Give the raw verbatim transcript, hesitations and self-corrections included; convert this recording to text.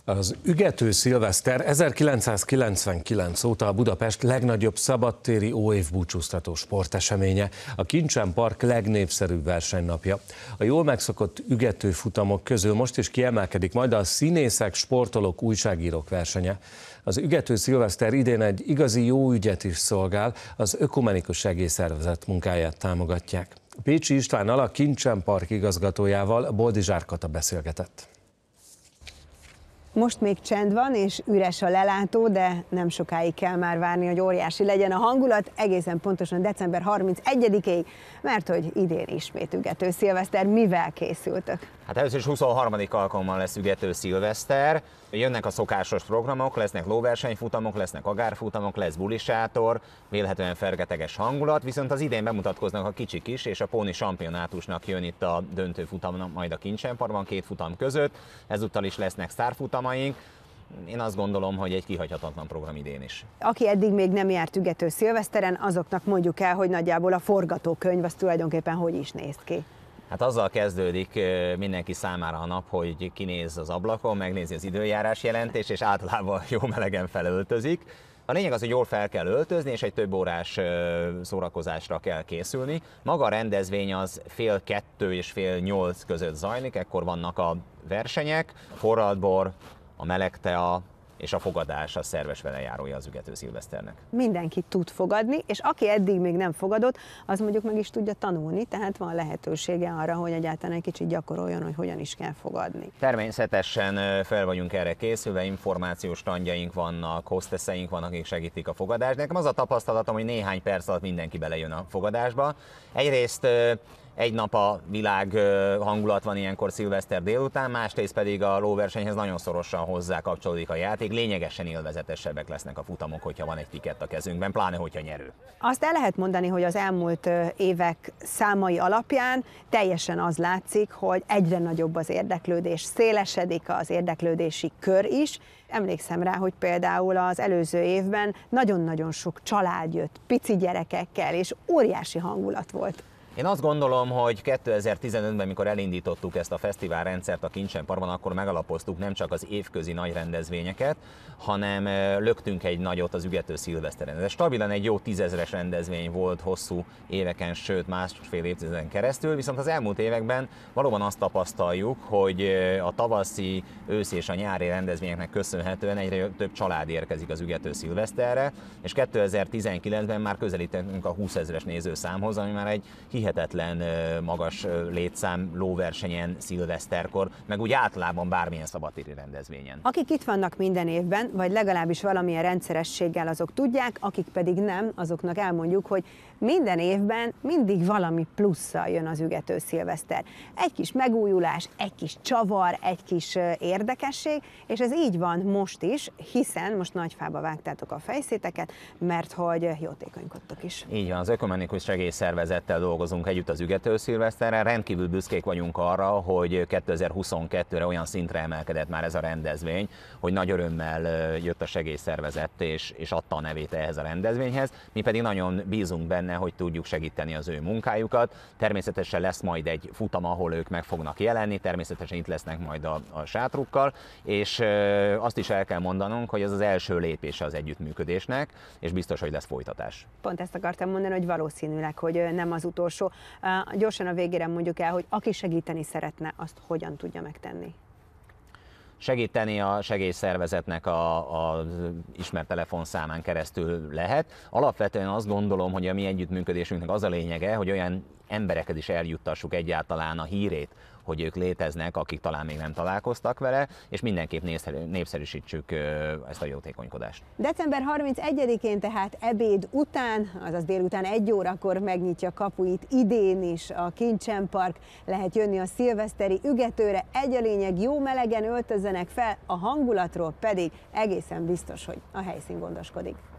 Az ügető szilveszter ezerkilencszázkilencvenkilenc óta a Budapest legnagyobb szabadtéri óévbúcsúztató sporteseménye, a Kincsen Park legnépszerűbb versenynapja. A jól megszokott ügető futamok közül most is kiemelkedik majd a színészek, sportolók, újságírók versenye. Az ügető szilveszter idén egy igazi jó ügyet is szolgál, az Ökumenikus Segélyszervezet munkáját támogatják. Pécsi Istvánnal, a Kincsen Park igazgatójával Boldizsár Kata beszélgetett. Most még csend van és üres a lelátó, de nem sokáig kell már várni, hogy óriási legyen a hangulat, egészen pontosan december harmincegyedikéig, mert hogy idén ismét ügető szilveszter. Mivel készültök? Hát először is huszonharmadik alkalommal lesz ügető szilveszter. Jönnek a szokásos programok, lesznek lóversenyfutamok, lesznek agárfutamok, lesz bulisátor, vélhetően fergeteges hangulat, viszont az idén bemutatkoznak a kicsik is, és a póni championátusnak jön itt a döntő futam majd a Kincsen Parkban, két futam között. Ezúttal is lesznek sztárfutamaink. Én azt gondolom, hogy egy kihagyhatatlan program idén is. Aki eddig még nem járt ügető szilveszteren, azoknak mondjuk el, hogy nagyjából a forgatókönyv az tulajdonképpen hogy is néz ki. Hát azzal kezdődik mindenki számára a nap, hogy kinéz az ablakon, megnézi az időjárás jelentést, és általában jó melegen felöltözik. A lényeg az, hogy jól fel kell öltözni, és egy több órás szórakozásra kell készülni. Maga a rendezvény az fél kettő és fél nyolc között zajlik, ekkor vannak a versenyek, a forradbor, a meleg tea és a fogadás a szerves velejárója az ügető szilveszternek. Mindenki tud fogadni, és aki eddig még nem fogadott, az mondjuk meg is tudja tanulni, tehát van lehetősége arra, hogy egyáltalán egy kicsit gyakoroljon, hogy hogyan is kell fogadni. Természetesen fel vagyunk erre készülve, információs standjaink vannak, hostesseink vannak, akik segítik a fogadást. Nekem az a tapasztalatom, hogy néhány perc alatt mindenki belejön a fogadásba. Egyrészt egy nap a világ hangulat van ilyenkor szilveszter délután, másrészt pedig a lóversenyhez nagyon szorosan hozzá kapcsolódik a játék, lényegesen élvezetesebbek lesznek a futamok, hogyha van egy tikett a kezünkben, pláne hogyha nyerő. Azt el lehet mondani, hogy az elmúlt évek számai alapján teljesen az látszik, hogy egyre nagyobb az érdeklődés, szélesedik az érdeklődési kör is. Emlékszem rá, hogy például az előző évben nagyon-nagyon sok család jött, pici gyerekekkel, és óriási hangulat volt. Én azt gondolom, hogy kétezer-tizenötben, mikor elindítottuk ezt a fesztiválrendszert a Kincsen Parkban, akkor megalapoztuk nem csak az évközi nagy rendezvényeket, hanem löktünk egy nagyot az ügető szilveszteren. Ez stabilan egy jó tízezres rendezvény volt hosszú éveken, sőt másfél évtizeden keresztül, viszont az elmúlt években valóban azt tapasztaljuk, hogy a tavaszi, őszi és a nyári rendezvényeknek köszönhetően egyre több család érkezik az ügető szilveszterre, és kétezer-tizenkilencben már közelítünk a húszezres nézőszámhoz, ami már egy hihetetlen magas létszám lóversenyen, szilveszterkor, meg úgy általában bármilyen szabadtéri rendezvényen. Akik itt vannak minden évben, vagy legalábbis valamilyen rendszerességgel, azok tudják, akik pedig nem, azoknak elmondjuk, hogy minden évben mindig valami plusszal jön az ügető szilveszter. Egy kis megújulás, egy kis csavar, egy kis érdekesség, és ez így van most is, hiszen most nagyfába vágtátok a fejszéteket, mert hogy jótékonykodtok is. Így van, az Ökumenikus Segélyszervezettel dolgozunk együtt az ügető szilveszterrel. Rendkívül büszkék vagyunk arra, hogy kétezer-huszonkettőre olyan szintre emelkedett már ez a rendezvény, hogy nagy örömmel jött a segélyszervezet és, és adta a nevét ehhez a rendezvényhez. Mi pedig nagyon bízunk benne, hogy tudjuk segíteni az ő munkájukat. Természetesen lesz majd egy futam, ahol ők meg fognak jelenni, természetesen itt lesznek majd a, a sátrukkal, és ö, azt is el kell mondanunk, hogy ez az első lépése az együttműködésnek, és biztos, hogy lesz folytatás. Pont ezt akartam mondani, hogy valószínűleg, hogy nem az utolsó. Uh, gyorsan a végére mondjuk el, hogy aki segíteni szeretne, azt hogyan tudja megtenni? Segíteni a segélyszervezetnek a, a ismert telefonszámán keresztül lehet. Alapvetően azt gondolom, hogy a mi együttműködésünknek az a lényege, hogy olyan embereket is eljuttassuk egyáltalán a hírét, hogy ők léteznek, akik talán még nem találkoztak vele, és mindenképp népszerűsítsük ezt a jótékonykodást. december harmincegyedikén tehát ebéd után, azaz délután egy órakor megnyitja kapuit idén is a Kincsen Park. Lehet jönni a szilveszteri ügetőre, egy a lényeg, jó melegen öltözzenek fel, a hangulatról pedig egészen biztos, hogy a helyszín gondoskodik.